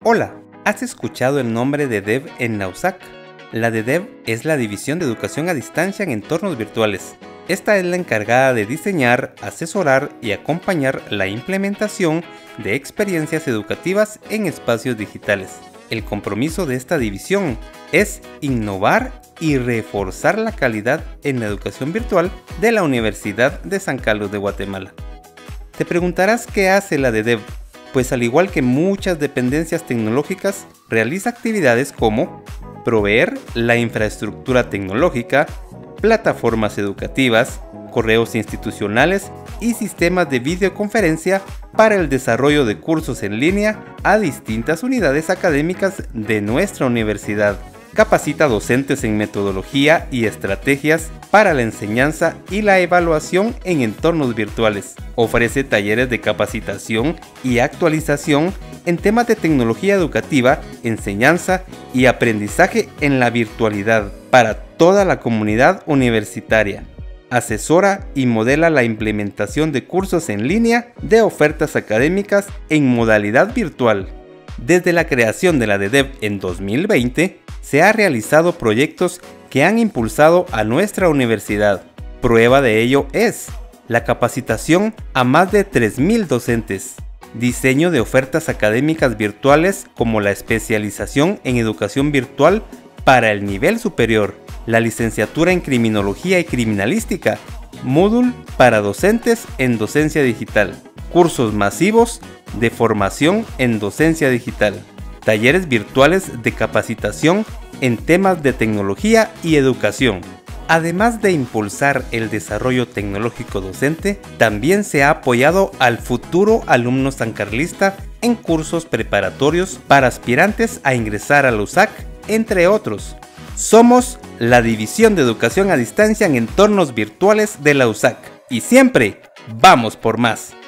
Hola, ¿has escuchado el nombre de DEV en la USAC? La de DEV es la División de Educación a Distancia en Entornos Virtuales. Esta es la encargada de diseñar, asesorar y acompañar la implementación de experiencias educativas en espacios digitales. El compromiso de esta división es innovar y reforzar la calidad en la educación virtual de la Universidad de San Carlos de Guatemala. Te preguntarás qué hace la de DEV. Pues al igual que muchas dependencias tecnológicas, realiza actividades como proveer la infraestructura tecnológica, plataformas educativas, correos institucionales y sistemas de videoconferencia para el desarrollo de cursos en línea a distintas unidades académicas de nuestra universidad. Capacita docentes en metodología y estrategias para la enseñanza y la evaluación en entornos virtuales. Ofrece talleres de capacitación y actualización en temas de tecnología educativa, enseñanza y aprendizaje en la virtualidad para toda la comunidad universitaria. Asesora y modela la implementación de cursos en línea de ofertas académicas en modalidad virtual. Desde la creación de la de DEV en 2020, se han realizado proyectos que han impulsado a nuestra universidad. Prueba de ello es la capacitación a más de 3.000 docentes, diseño de ofertas académicas virtuales como la especialización en educación virtual para el nivel superior, la licenciatura en criminología y criminalística, módulo para docentes en docencia digital, cursos masivos de formación en docencia digital, talleres virtuales de capacitación en temas de tecnología y educación. Además de impulsar el desarrollo tecnológico docente, también se ha apoyado al futuro alumno sancarlista en cursos preparatorios para aspirantes a ingresar a la USAC, entre otros. Somos la División de Educación a Distancia en Entornos Virtuales de la USAC y siempre vamos por más.